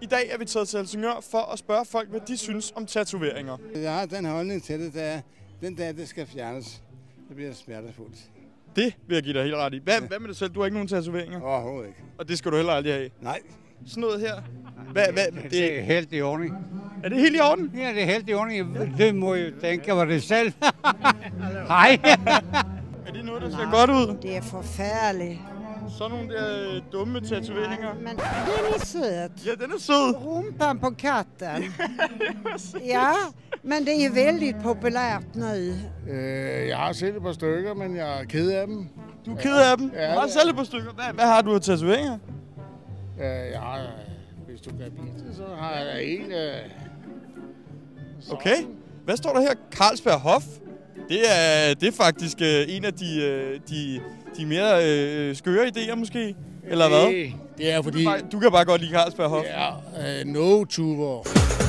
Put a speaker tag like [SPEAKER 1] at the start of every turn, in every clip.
[SPEAKER 1] I dag er vi taget til Helsingør for at spørge folk, hvad de synes om tatoveringer.
[SPEAKER 2] Jeg har den holdning til det, der den dag, det skal fjernes, det bliver smertefuldt.
[SPEAKER 1] Det vil jeg give dig helt ret i. Hvad med dig selv? Du har ikke nogen tatoveringer?
[SPEAKER 2] Overhovedet ikke.
[SPEAKER 1] Og det skal du heller aldrig have?
[SPEAKER 2] Nej.
[SPEAKER 1] Sådan noget her?
[SPEAKER 3] Det er helt i orden.
[SPEAKER 1] Er det helt i orden?
[SPEAKER 3] Ja, det er helt i orden. Det må jeg tænke over det selv. Hej.
[SPEAKER 1] Er det noget, der ser godt ud?
[SPEAKER 4] Det er forfærdeligt.
[SPEAKER 1] Sådan nogle der dumme tatoveringer.
[SPEAKER 4] Men den är söt.
[SPEAKER 1] Ja, den er sød.
[SPEAKER 4] Rumpan på katten. Ja, men det är väldigt populärt nu.
[SPEAKER 2] Jeg har set et par stykker, men jeg er ked af dem.
[SPEAKER 1] Du er ked af dem?
[SPEAKER 2] Ja,
[SPEAKER 1] Du har selv et par stykker. Hvad har du af tatoveringer?
[SPEAKER 2] Jeg har, hvis du kan vise det, så har jeg en.
[SPEAKER 1] Okay. Hvad står der her? Carlsberg Hof. Det er faktisk en af de mere skøre idéer måske. Eller hvad?
[SPEAKER 2] Det er fordi...
[SPEAKER 1] Du kan bare godt lide Carlsberg Hof.
[SPEAKER 2] Ja, no-tuber.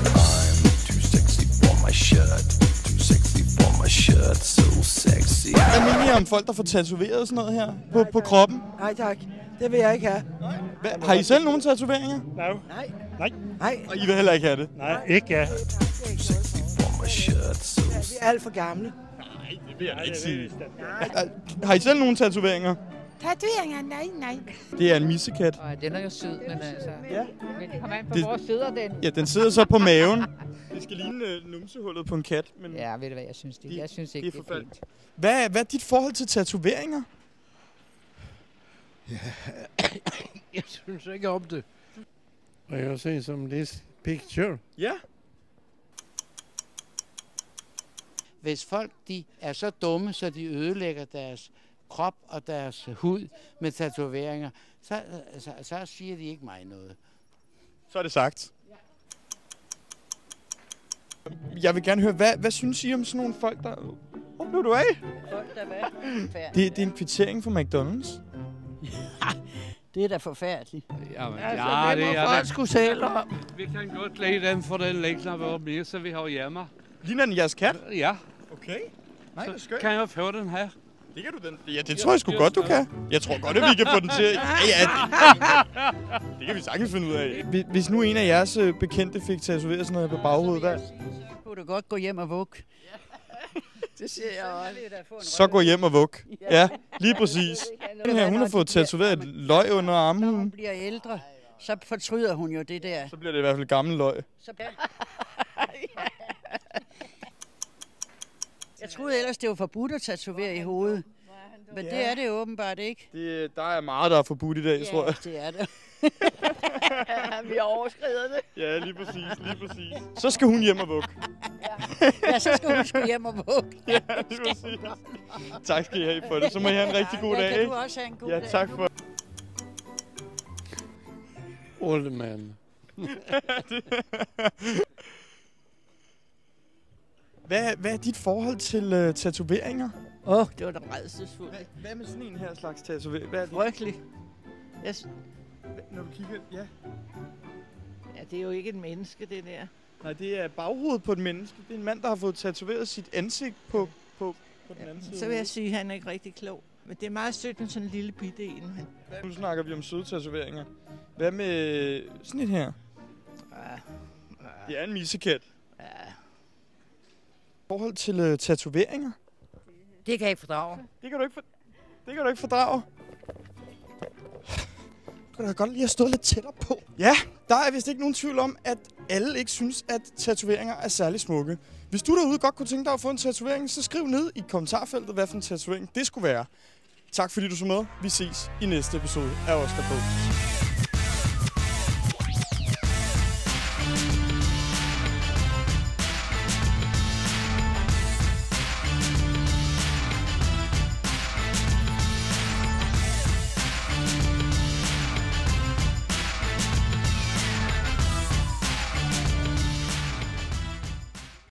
[SPEAKER 1] Hvad mener I om folk, der får tatoveret sådan noget her på kroppen?
[SPEAKER 5] Nej tak, det vil jeg ikke have.
[SPEAKER 1] Har I selv nogle tatoveringer?
[SPEAKER 5] Nej.
[SPEAKER 1] Og I vil heller ikke have det?
[SPEAKER 6] Nej, ikke ja.
[SPEAKER 5] Vi er alt for gamle.
[SPEAKER 1] Nej, det vil jeg ikke sige. Har I selv nogle tatoveringer?
[SPEAKER 7] Tatoveringer? Nej.
[SPEAKER 1] Det er en missekat.
[SPEAKER 7] Den er jo sød, men altså...
[SPEAKER 1] Ja.
[SPEAKER 7] Men kom an på, hvor sidder den?
[SPEAKER 1] Ja, den sidder så på maven. Det skal ligne numsehullet på en kat. Men
[SPEAKER 7] Ja, ved du hvad, jeg synes det. Jeg synes ikke, det er fint.
[SPEAKER 1] Hvad er dit forhold til tatoveringer?
[SPEAKER 6] Jeg synes ikke om det. Og jeg ser som this picture.
[SPEAKER 1] Ja.
[SPEAKER 8] Hvis folk de er så dumme, så de ødelægger deres krop og deres hud med tatoveringer, så siger de ikke mig noget.
[SPEAKER 1] Så er det sagt. Jeg vil gerne høre, hvad synes I om sådan nogle folk, der... Hvor blev du af?
[SPEAKER 4] Folk, der hvad?
[SPEAKER 1] Det er en kvittering for McDonald's.
[SPEAKER 4] Det er da forfærdeligt.
[SPEAKER 3] Jamen,
[SPEAKER 4] Altså, det må folk skulle selv om.
[SPEAKER 3] Vi kan godt lade den, for den lægner vores mere, så vi har hjemme.
[SPEAKER 1] Ligner den jeres kat?
[SPEAKER 3] Ja.
[SPEAKER 1] Okay. Nej, det er skønt.
[SPEAKER 3] Kan jeg få den her?
[SPEAKER 1] Det kan du den. Ja, det tror jeg sgu godt, du kan. Jeg tror godt, at vi kan få den til. Ja, det kan vi sagtens finde ud af. Hvis nu en af jeres bekendte fik tatoveret sådan noget på baghovedet, hvad?
[SPEAKER 4] Så kunne du godt gå hjem og vugge. Det siger jeg også.
[SPEAKER 1] Så gå hjem og vug. Ja, lige præcis. Den her, hun har fået tatoveret et løg under armen.
[SPEAKER 4] Når hun bliver ældre, så fortryder hun jo det der.
[SPEAKER 1] Så bliver det i hvert fald gammel løg.
[SPEAKER 4] Jeg troede ellers, det var forbudt at tatovere i hovedet. Men det er det åbenbart ikke.
[SPEAKER 1] Der er meget, der er forbudt i dag, tror jeg.
[SPEAKER 4] det er det.
[SPEAKER 7] Vi har overskrevet det.
[SPEAKER 1] Ja, lige præcis. Så skal hun hjem og vug.
[SPEAKER 4] Ja, så skal hun sgu hjem og vugge.
[SPEAKER 1] Ja, lige præcis. Tak skal I have for det. Så må I have en rigtig god dag,
[SPEAKER 4] ikke?
[SPEAKER 1] ikke?
[SPEAKER 4] Du også have en god
[SPEAKER 1] dag. Ja, tak for
[SPEAKER 6] Old man.
[SPEAKER 1] Hvad er dit forhold til tatoveringer?
[SPEAKER 4] Det var da rædselsfuldt.
[SPEAKER 1] Hvad med sådan en her slags tatovering? Hvad er det?
[SPEAKER 4] Frygteligt.
[SPEAKER 1] Når du kigger... Ja.
[SPEAKER 4] Ja, det er jo ikke et menneske, det der.
[SPEAKER 1] Nej, det er baghovedet på et menneske. Det er en mand, der har fået tatoveret sit ansigt på den anden side.
[SPEAKER 4] Så vil jeg sige, at han er ikke rigtig klog. Men det er meget sødt med sådan en lille bitte en.
[SPEAKER 1] Nu snakker vi om søde tatoveringer. Hvad med sådan et her? Det er en missekat.
[SPEAKER 4] Ja.
[SPEAKER 1] Forhold til tatoveringer?
[SPEAKER 4] Det kan jeg ikke fordrage.
[SPEAKER 1] Det kan du ikke fordrage. Du kan da godt lige have stået lidt tættere på. Ja, der er vist ikke nogen tvivl om, at alle ikke synes, at tatoveringer er særlig smukke. Hvis du derude godt kunne tænke dig at få en tatovering, så skriv ned i kommentarfeltet, hvad for en tatovering det skulle være. Tak fordi du så med. Vi ses i næste episode af Oscar på.